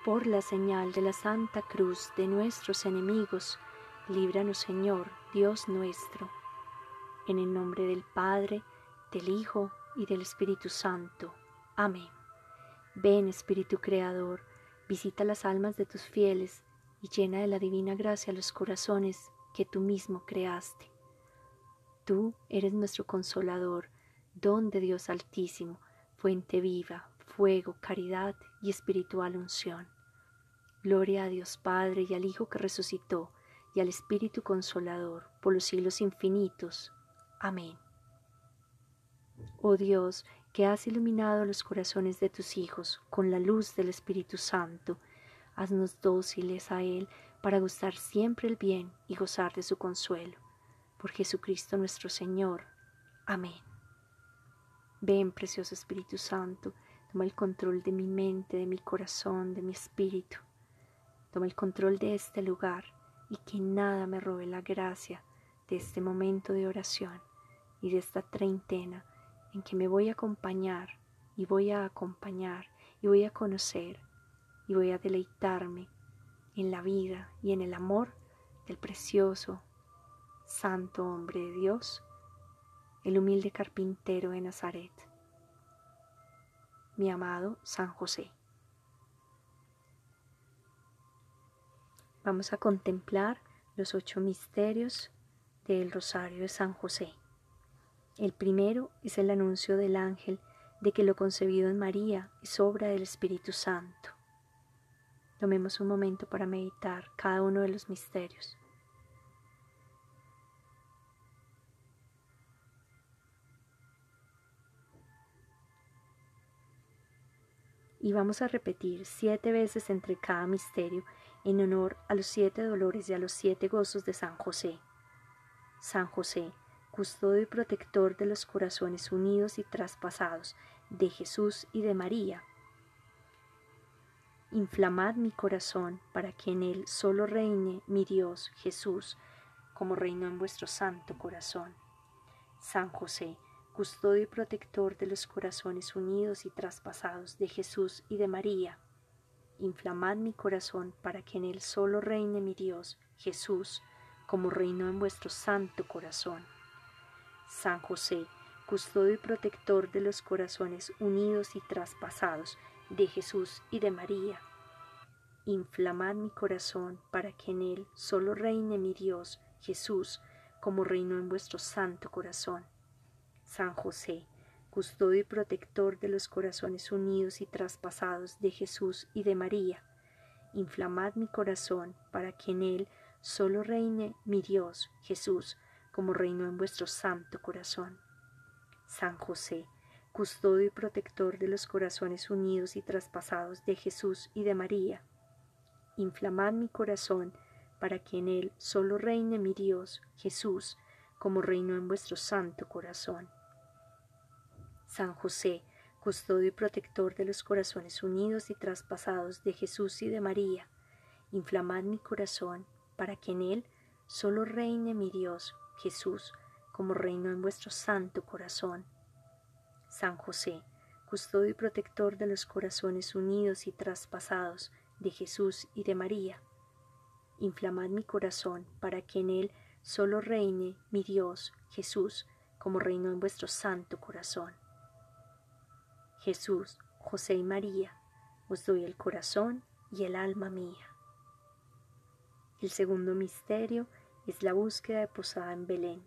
Por la señal de la Santa Cruz de nuestros enemigos, líbranos, Señor, Dios nuestro. En el nombre del Padre, del Hijo y del Espíritu Santo. Amén. Ven, Espíritu Creador, visita las almas de tus fieles y llena de la divina gracia los corazones que tú mismo creaste. Tú eres nuestro Consolador, don de Dios Altísimo, fuente viva, fuego, caridad y espiritual unción. Gloria a Dios Padre y al Hijo que resucitó y al Espíritu Consolador por los siglos infinitos. Amén. Oh Dios, que has iluminado los corazones de tus hijos con la luz del Espíritu Santo, haznos dóciles a Él para gustar siempre el bien y gozar de su consuelo. Por Jesucristo nuestro Señor. Amén. Ven, precioso Espíritu Santo, toma el control de mi mente, de mi corazón, de mi espíritu. Toma el control de este lugar y que nada me robe la gracia de este momento de oración y de esta treintena en que me voy a acompañar y voy a acompañar y voy a conocer y voy a deleitarme en la vida y en el amor del precioso, santo hombre de Dios, el humilde carpintero de Nazaret, mi amado San José. Vamos a contemplar los 8 misterios del Rosario de San José. El primero es el anuncio del ángel de que lo concebido en María es obra del Espíritu Santo. Tomemos un momento para meditar cada uno de los misterios. Y vamos a repetir 7 veces entre cada misterio en honor a los 7 dolores y a los 7 gozos de San José. San José, custodio y protector de los corazones unidos y traspasados de Jesús y de María. Inflamad mi corazón para que en él solo reine mi Dios Jesús, como reinó en vuestro santo corazón. San José, custodio y protector de los corazones unidos y traspasados de Jesús y de María. Inflamad mi corazón para que en él solo reine mi Dios Jesús, como reinó en vuestro santo corazón. San José, custodio y protector de los corazones unidos y traspasados de Jesús y de María. Inflamad mi corazón para que en él solo reine mi Dios Jesús, como reinó en vuestro santo corazón. San José, custodio y protector de los corazones unidos y traspasados de Jesús y de María. Inflamad mi corazón para que en él solo reine mi Dios Jesús, como reinó en vuestro santo corazón. San José, custodio y protector de los corazones unidos y traspasados de Jesús y de María. Inflamad mi corazón para que en él solo reine mi Dios Jesús, como reinó en vuestro santo corazón. San José, custodio y protector de los corazones unidos y traspasados de Jesús y de María. Inflamad mi corazón para que en él solo reine mi Dios Jesús, como reinó en vuestro santo corazón. San José, custodio y protector de los corazones unidos y traspasados de Jesús y de María. Inflamad mi corazón para que en él solo reine mi Dios Jesús, como reinó en vuestro santo corazón. Jesús, José y María, os doy el corazón y el alma mía. El segundo misterio es la búsqueda de posada en Belén.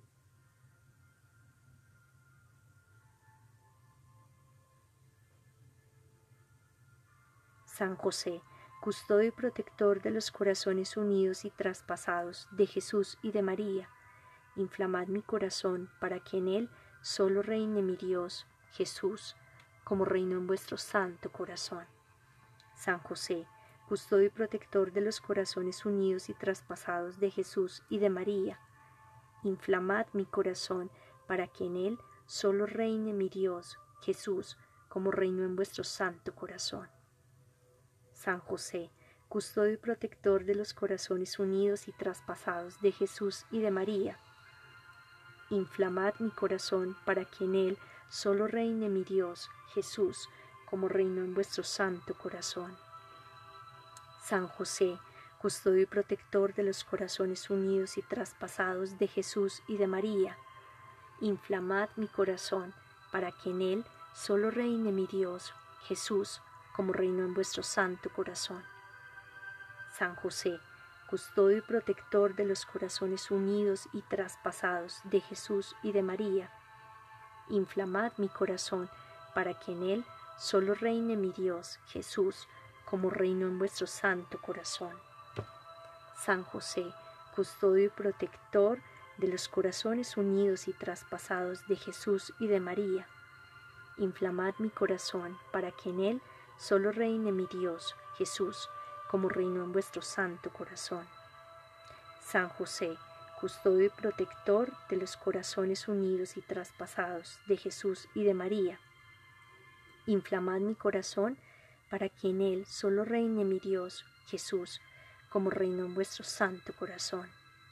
San José, custodio y protector de los corazones unidos y traspasados de Jesús y de María, inflamad mi corazón para que en él solo reine mi Dios, Jesús, como reinó en vuestro santo corazón. San José, custodio y protector de los corazones unidos y traspasados de Jesús y de María, inflamad mi corazón para que en él solo reine mi Dios, Jesús, como reinó en vuestro santo corazón. San José, custodio y protector de los corazones unidos y traspasados de Jesús y de María, inflamad mi corazón para que en él solo reine mi Dios, Jesús, como reinó en vuestro santo corazón. San José, custodio y protector de los corazones unidos y traspasados de Jesús y de María, inflamad mi corazón para que en él solo reine mi Dios, Jesús, como reinó en vuestro santo corazón. San José, custodio y protector de los corazones unidos y traspasados de Jesús y de María, inflamad mi corazón para que en él solo reine mi Dios, Jesús, como reinó en vuestro santo corazón. San José, custodio y protector de los corazones unidos y traspasados de Jesús y de María, inflamad mi corazón para que en él solo reine mi Dios, Jesús, como reinó en vuestro santo corazón. San José, custodio y protector de los corazones unidos y traspasados de Jesús y de María, inflamad mi corazón para que en él solo reine mi Dios, Jesús, como reinó en vuestro santo corazón.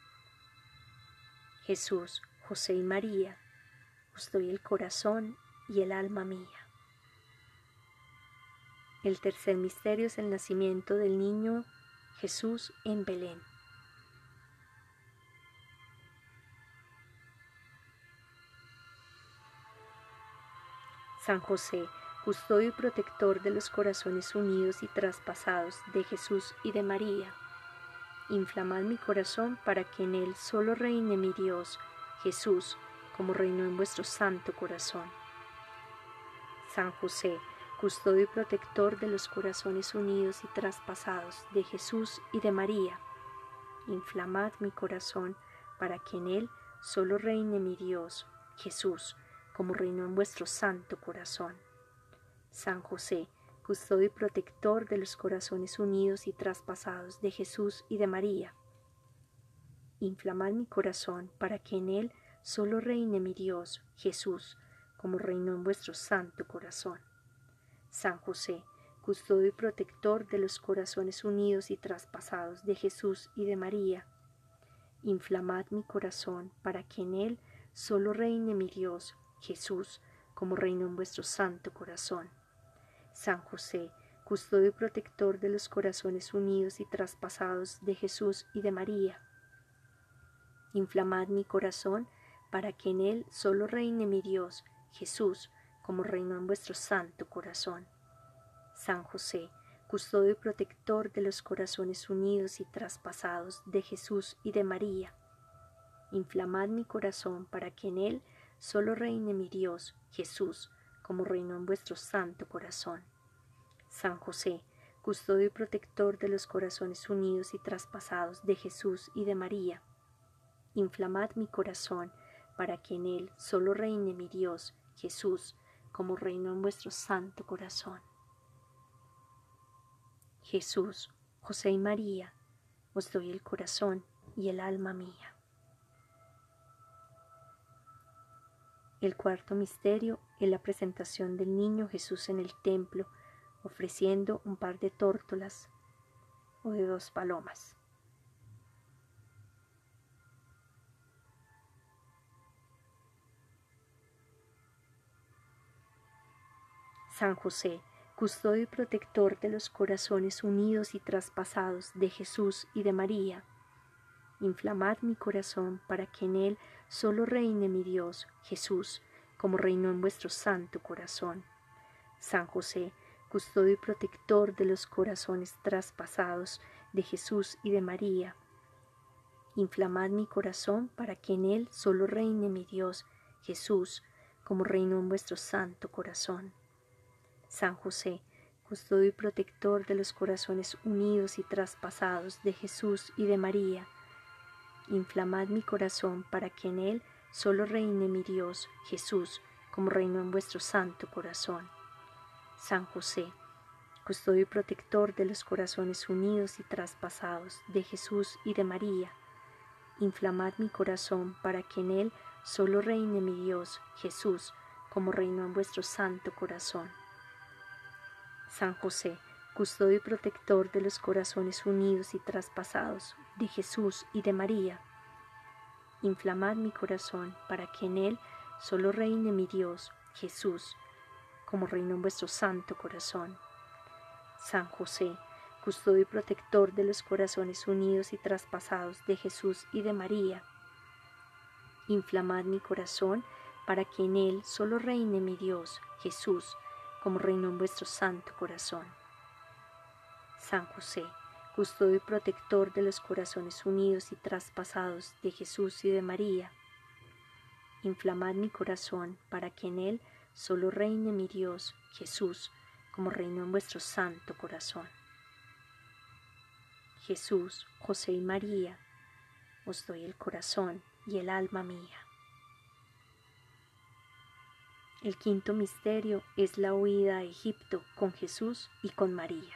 Jesús, José y María, os doy el corazón y el alma mía. El tercer misterio es el nacimiento del niño Jesús en Belén. San José, custodio y protector de los corazones unidos y traspasados de Jesús y de María, inflamad mi corazón para que en él solo reine mi Dios, Jesús, como reinó en vuestro santo corazón. San José, custodio y protector de los corazones unidos y traspasados de Jesús y de María, inflamad mi corazón para que en él solo reine mi Dios, Jesús, como reinó en vuestro santo corazón. San José, custodio y protector de los corazones unidos y traspasados de Jesús y de María, inflamad mi corazón para que en él solo reine mi Dios, Jesús, como reinó en vuestro santo corazón. San José, custodio y protector de los corazones unidos y traspasados de Jesús y de María, inflamad mi corazón para que en él solo reine mi Dios, Jesús, como reinó en vuestro santo corazón. San José, custodio y protector de los corazones unidos y traspasados de Jesús y de María, inflamad mi corazón para que en él solo reine mi Dios, Jesús, como reinó en vuestro santo corazón. San José, custodio y protector de los corazones unidos y traspasados de Jesús y de María, inflamad mi corazón para que en él solo reine mi Dios, Jesús, como reinó en vuestro santo corazón. San José, custodio y protector de los corazones unidos y traspasados de Jesús y de María, inflamad mi corazón para que en él solo reine mi Dios, Jesús, como reinó en vuestro santo corazón. Jesús, José y María, os doy el corazón y el alma mía. El cuarto misterio es la presentación del niño Jesús en el templo, ofreciendo un par de tórtolas o de 2 palomas. San José, custodio y protector de los corazones unidos y traspasados de Jesús y de María, inflamad mi corazón para que en él solo reine mi Dios, Jesús, como reinó en vuestro santo corazón. San José, custodio y protector de los corazones traspasados de Jesús y de María, inflamad mi corazón para que en él solo reine mi Dios, Jesús, como reinó en vuestro santo corazón. San José, custodio y protector de los corazones unidos y traspasados de Jesús y de María, inflamad mi corazón para que en él solo reine mi Dios, Jesús, como reinó en vuestro santo corazón. San José, custodio y protector de los corazones unidos y traspasados de Jesús y de María, inflamad mi corazón para que en él solo reine mi Dios, Jesús, como reinó en vuestro santo corazón. San José, custodio y protector de los corazones unidos y traspasados de Jesús y de María, inflamad mi corazón para que en él solo reine mi Dios, Jesús, como reinó en vuestro santo corazón. San José, custodio y protector de los corazones unidos y traspasados de Jesús y de María, inflamad mi corazón para que en él solo reine mi Dios, Jesús, como reinó en vuestro santo corazón. San José, custodio y protector de los corazones unidos y traspasados de Jesús y de María, inflamad mi corazón para que en él solo reine mi Dios, Jesús, como reinó en vuestro santo corazón. Jesús, José y María, os doy el corazón y el alma mía. El quinto misterio es la huida a Egipto con Jesús y con María.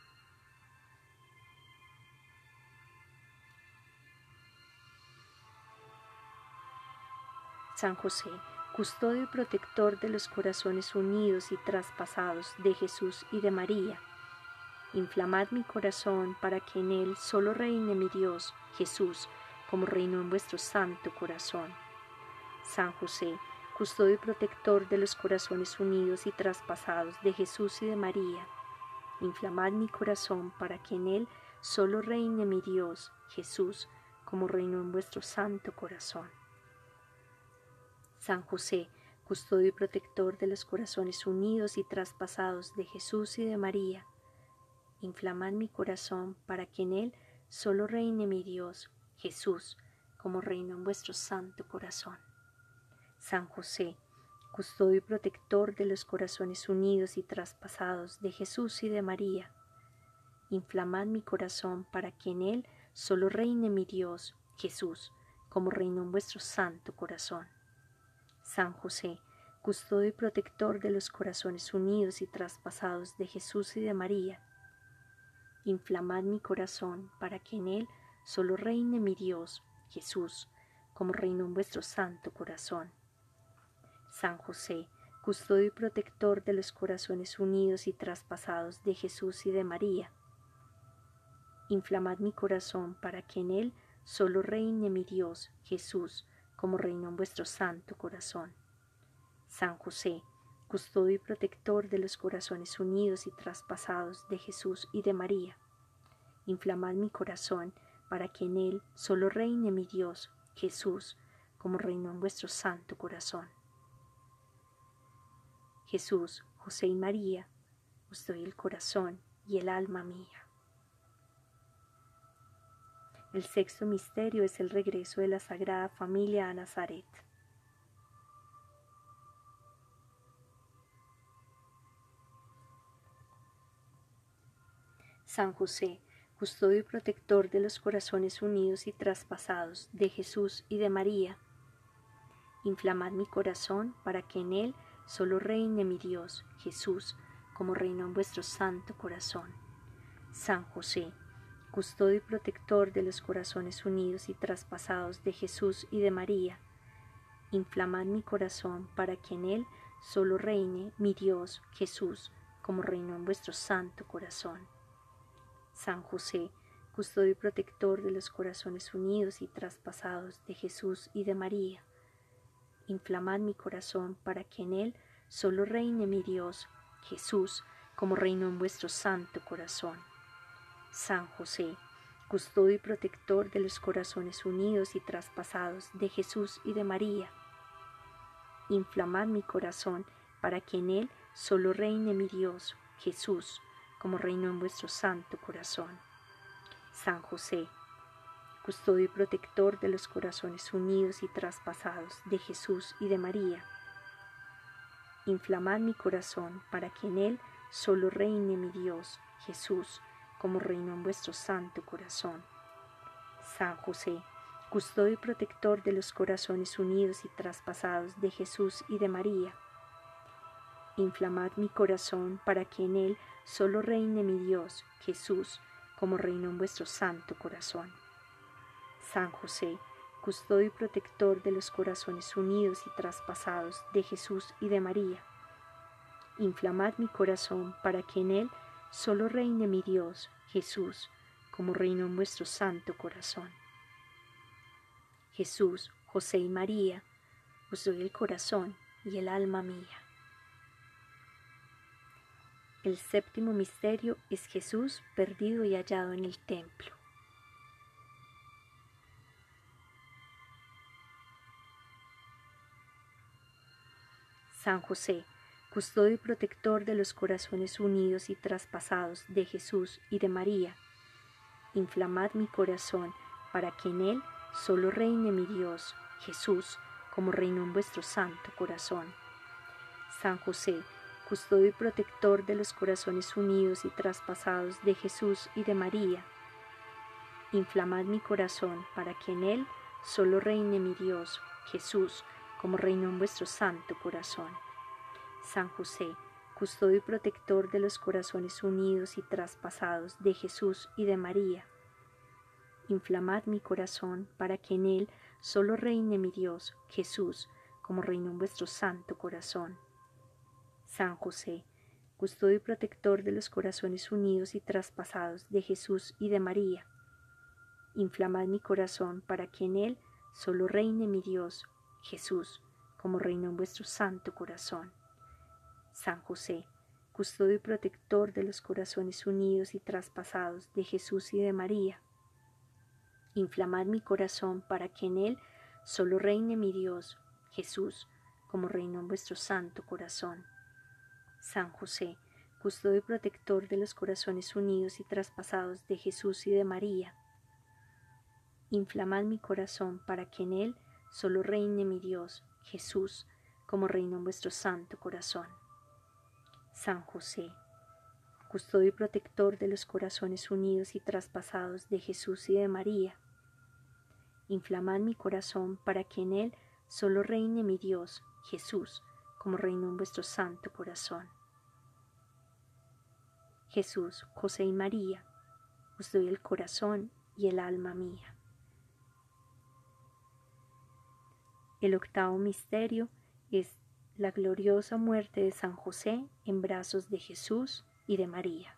San José, custodio y protector de los corazones unidos y traspasados de Jesús y de María, inflamad mi corazón para que en él solo reine mi Dios, Jesús, como reinó en vuestro santo corazón. San José, custodio y protector de los corazones unidos y traspasados de Jesús y de María, inflamad mi corazón para que en él solo reine mi Dios, Jesús, como reinó en vuestro santo corazón. San José, custodio y protector de los corazones unidos y traspasados de Jesús y de María, inflamad mi corazón para que en él solo reine mi Dios, Jesús, como reinó en vuestro santo corazón. San José, custodio y protector de los corazones unidos y traspasados de Jesús y de María, inflamad mi corazón para que en él solo reine mi Dios, Jesús, como reinó en vuestro santo corazón. San José, custodio y protector de los corazones unidos y traspasados de Jesús y de María, inflamad mi corazón para que en él solo reine mi Dios, Jesús, como reinó en vuestro santo corazón. San José, custodio y protector de los corazones unidos y traspasados de Jesús y de María, inflamad mi corazón para que en él solo reine mi Dios, Jesús, como reinó en vuestro santo corazón. San José, custodio y protector de los corazones unidos y traspasados de Jesús y de María, inflamad mi corazón para que en él solo reine mi Dios, Jesús, como reinó en vuestro santo corazón. Jesús, José y María, os doy el corazón y el alma mía. El sexto misterio es el regreso de la Sagrada Familia a Nazaret. San José, custodio y protector de los corazones unidos y traspasados de Jesús y de María, inflamad mi corazón para que en él solo reine mi Dios, Jesús, como reinó en vuestro santo corazón. San José, custodio y protector de los corazones unidos y traspasados de Jesús y de María, inflamad mi corazón para que en él solo reine mi Dios, Jesús, como reinó en vuestro santo corazón. San José, custodio y protector de los corazones unidos y traspasados de Jesús y de María, inflamad mi corazón para que en él solo reine mi Dios, Jesús, como reinó en vuestro santo corazón. San José, custodio y protector de los corazones unidos y traspasados de Jesús y de María, inflamad mi corazón para que en él solo reine mi Dios, Jesús, como reinó en vuestro santo corazón. San José, custodio y protector de los corazones unidos y traspasados de Jesús y de María, inflamad mi corazón para que en él solo reine mi Dios, Jesús, como reinó en vuestro santo corazón. San José, custodio y protector de los corazones unidos y traspasados de Jesús y de María, inflamad mi corazón para que en él solo reine mi Dios, Jesús, como reinó en vuestro santo corazón. San José, custodio y protector de los corazones unidos y traspasados de Jesús y de María, inflamad mi corazón para que en él solo reine mi Dios, Jesús, como reinó en vuestro santo corazón. Jesús, José y María, os doy el corazón y el alma mía. El séptimo misterio es Jesús perdido y hallado en el templo. San José, custodio y protector de los corazones unidos y traspasados de Jesús y de María, inflamad mi corazón para que en él solo reine mi Dios, Jesús, como reinó en vuestro santo corazón. San José, custodio y protector de los corazones unidos y traspasados de Jesús y de María, inflamad mi corazón para que en él solo reine mi Dios, Jesús, como reinó en vuestro santo corazón. San José, custodio y protector de los corazones unidos y traspasados de Jesús y de María, inflamad mi corazón para que en él solo reine mi Dios, Jesús, como reinó en vuestro santo corazón. San José, custodio y protector de los corazones unidos y traspasados de Jesús y de María, inflamad mi corazón para que en él solo reine mi Dios, Jesús, como reinó en vuestro santo corazón. San José, custodio y protector de los corazones unidos y traspasados de Jesús y de María, inflamad mi corazón para que en él solo reine mi Dios, Jesús, como reinó en vuestro santo corazón. San José, custodio y protector de los corazones unidos y traspasados de Jesús y de María, inflamad mi corazón para que en él solo reine mi Dios, Jesús, como reinó en vuestro santo corazón. San José, custodio y protector de los corazones unidos y traspasados de Jesús y de María, inflamad mi corazón para que en él solo reine mi Dios, Jesús, como reinó en vuestro santo corazón. Jesús, José y María, os doy el corazón y el alma mía. El octavo misterio es la gloriosa muerte de San José en brazos de Jesús y de María.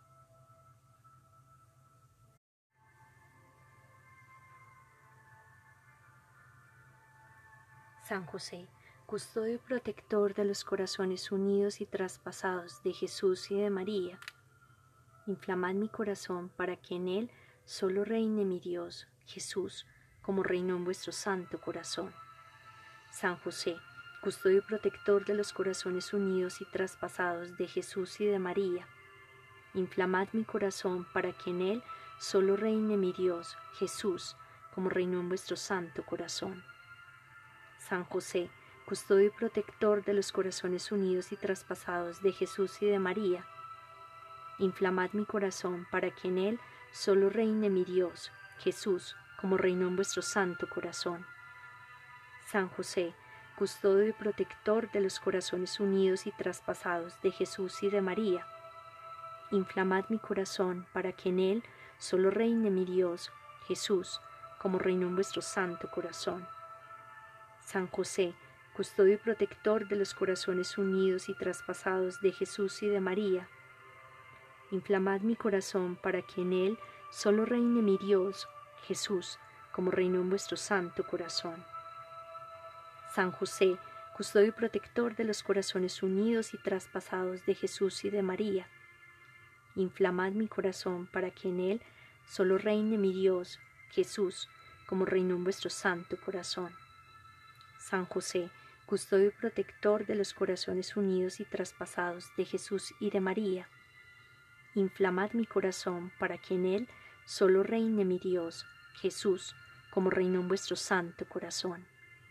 San José, custodio y protector de los corazones unidos y traspasados de Jesús y de María, inflamad mi corazón para que en él solo reine mi Dios, Jesús, como reinó en vuestro santo corazón. San José, custodio y protector de los corazones unidos y traspasados de Jesús y de María, inflamad mi corazón para que en él solo reine mi Dios, Jesús, como reinó en vuestro santo corazón. San José, custodio y protector de los corazones unidos y traspasados de Jesús y de María, inflamad mi corazón para que en él solo reine mi Dios, Jesús, como reinó en vuestro santo corazón. San José, custodio y protector de los corazones unidos y traspasados de Jesús y de María, inflamad mi corazón para que en él solo reine mi Dios, Jesús, como reinó en vuestro santo corazón. San José, custodio y protector de los corazones unidos y traspasados de Jesús y de María, inflamad mi corazón para que en él solo reine mi Dios, Jesús, como reinó en vuestro santo corazón. San José, custodio y protector de los corazones unidos y traspasados de Jesús y de María, inflamad mi corazón para que en él solo reine mi Dios, Jesús, como reinó en vuestro santo corazón. San José, custodio y protector de los corazones unidos y traspasados de Jesús y de María, inflamad mi corazón para que en él solo reine mi Dios, Jesús, como reinó en vuestro santo corazón.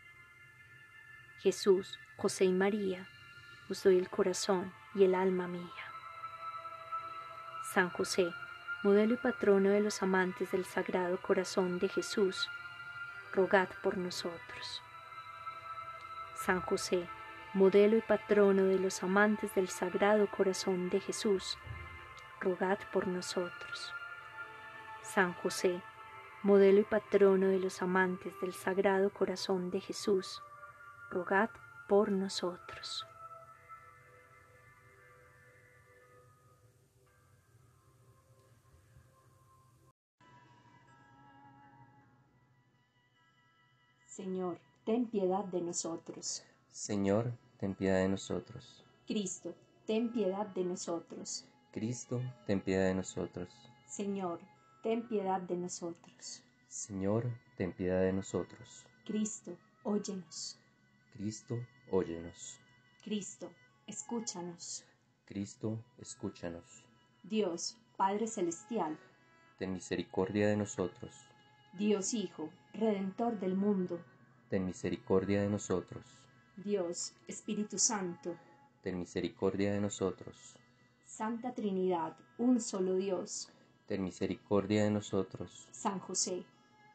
Jesús, José y María, os doy el corazón y el alma mía. San José, modelo y patrono de los amantes del Sagrado Corazón de Jesús, rogad por nosotros. San José, modelo y patrono de los amantes del Sagrado Corazón de Jesús, rogad por nosotros. San José, modelo y patrono de los amantes del Sagrado Corazón de Jesús, rogad por nosotros. Señor, ten piedad de nosotros. Señor, ten piedad de nosotros. Cristo, ten piedad de nosotros. Cristo, ten piedad de nosotros. Señor, ten piedad de nosotros. Señor, ten piedad de nosotros. Cristo, óyenos. Cristo, óyenos. Cristo, escúchanos. Cristo, escúchanos. Dios, Padre Celestial, Ten misericordia de nosotros. Dios Hijo, Redentor del mundo, Ten misericordia de nosotros. Dios, Espíritu Santo, Ten misericordia de nosotros. Santa Trinidad, un solo Dios, Ten misericordia de nosotros. San José,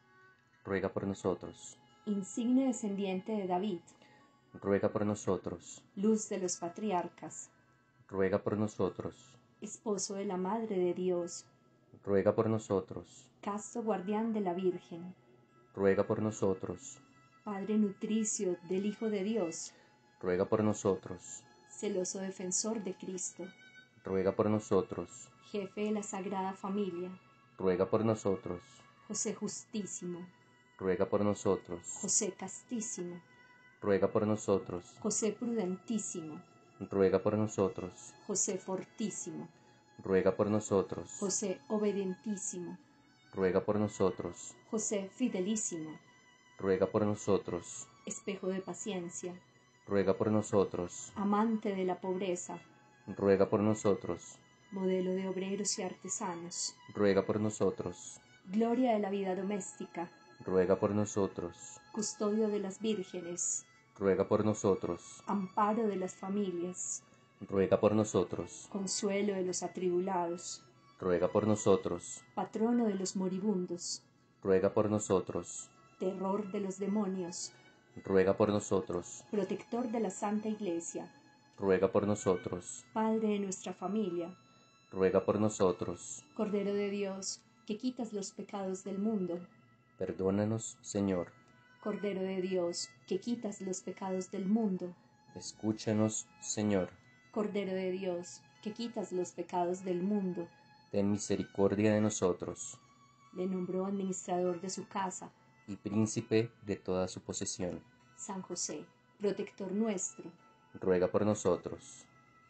Ruega por nosotros. insigne descendiente de David, Ruega por nosotros. luz de los patriarcas, Ruega por nosotros. esposo de la Madre de Dios, Ruega por nosotros. casto guardián de la Virgen, Ruega por nosotros. Padre nutricio del Hijo de Dios, Ruega por nosotros. celoso defensor de Cristo, Ruega por nosotros. jefe de la Sagrada Familia, Ruega por nosotros. José justísimo, Ruega por nosotros. José castísimo, Ruega por nosotros. José prudentísimo, Ruega por nosotros. José fortísimo, Ruega por nosotros. José obedientísimo, Ruega por nosotros. José fidelísimo, Ruega por nosotros. espejo de paciencia, Ruega por nosotros. amante de la pobreza, Ruega por nosotros. modelo de obreros y artesanos, Ruega por nosotros. gloria de la vida doméstica, Ruega por nosotros. custodio de las vírgenes, Ruega por nosotros. amparo de las familias, Ruega por nosotros. consuelo de los atribulados, Ruega por nosotros. patrono de los moribundos, Ruega por nosotros. terror de los demonios, Ruega por nosotros. protector de la Santa Iglesia, Ruega por nosotros. Padre de nuestra familia, Ruega por nosotros. Cordero de Dios, que quitas los pecados del mundo, Perdónanos, Señor. Cordero de Dios, que quitas los pecados del mundo, Escúchanos, Señor. Cordero de Dios, que quitas los pecados del mundo. Ten misericordia de nosotros, Le nombró administrador de su casa, y príncipe de toda su posesión. San José, protector nuestro. Ruega por nosotros.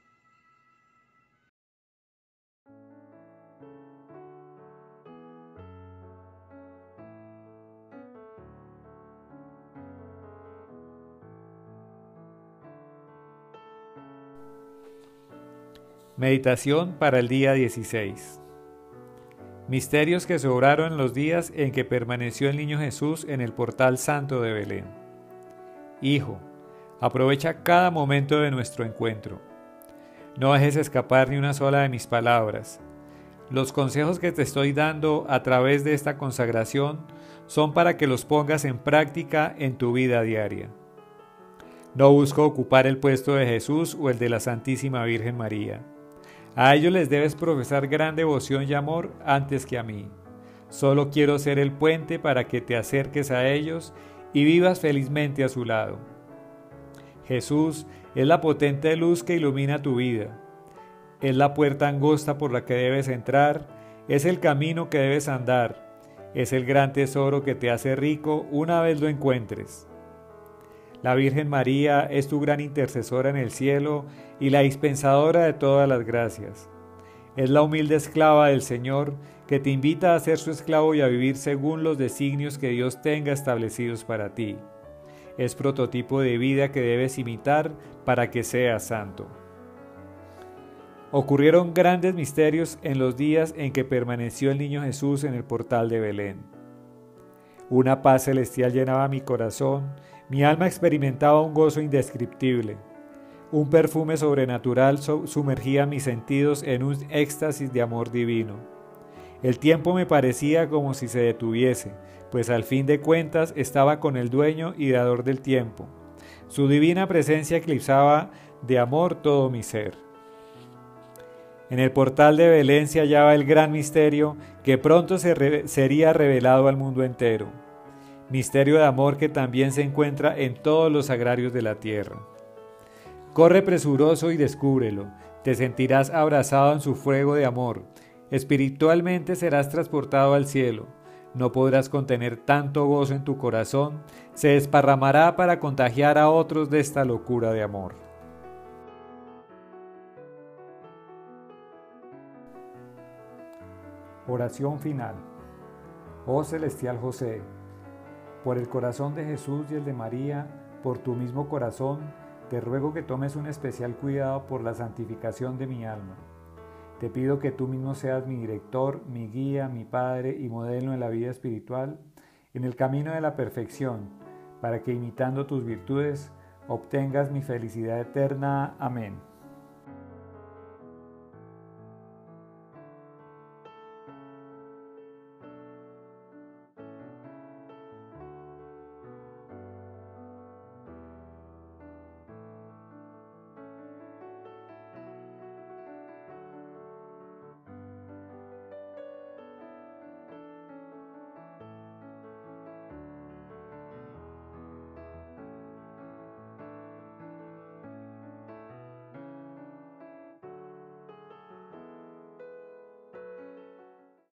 Meditación para el día 16. Misterios que se obraron en los días en que permaneció el niño Jesús en el portal santo de Belén. Hijo, aprovecha cada momento de nuestro encuentro. No dejes escapar ni una sola de mis palabras. Los consejos que te estoy dando a través de esta consagración son para que los pongas en práctica en tu vida diaria. No busco ocupar el puesto de Jesús o el de la Santísima Virgen María. A ellos les debes profesar gran devoción y amor antes que a mí. Solo quiero ser el puente para que te acerques a ellos y vivas felizmente a su lado. Jesús es la potente luz que ilumina tu vida. Es la puerta angosta por la que debes entrar, es el camino que debes andar, es el gran tesoro que te hace rico una vez lo encuentres. La Virgen María es tu gran intercesora en el cielo y la dispensadora de todas las gracias. Es la humilde esclava del Señor que te invita a ser su esclavo y a vivir según los designios que Dios tenga establecidos para ti. Es prototipo de vida que debes imitar para que seas santo. Ocurrieron grandes misterios en los días en que permaneció el niño Jesús en el portal de Belén. Una paz celestial llenaba mi corazón, mi alma experimentaba un gozo indescriptible. Un perfume sobrenatural sumergía mis sentidos en un éxtasis de amor divino. El tiempo me parecía como si se detuviese, pues al fin de cuentas estaba con el dueño y dador del tiempo. Su divina presencia eclipsaba de amor todo mi ser. En el portal de Belén se hallaba el gran misterio que pronto sería revelado al mundo entero. Misterio de amor que también se encuentra en todos los sagrarios de la tierra. Corre presuroso y descúbrelo, te sentirás abrazado en su fuego de amor, espiritualmente serás transportado al cielo, no podrás contener tanto gozo en tu corazón, se desparramará para contagiar a otros de esta locura de amor. Oración final. Oh celestial José, por el corazón de Jesús y el de María, por tu mismo corazón, te ruego que tomes un especial cuidado por la santificación de mi alma. Te pido que tú mismo seas mi director, mi guía, mi padre y modelo en la vida espiritual, en el camino de la perfección, para que imitando tus virtudes obtengas mi felicidad eterna. Amén.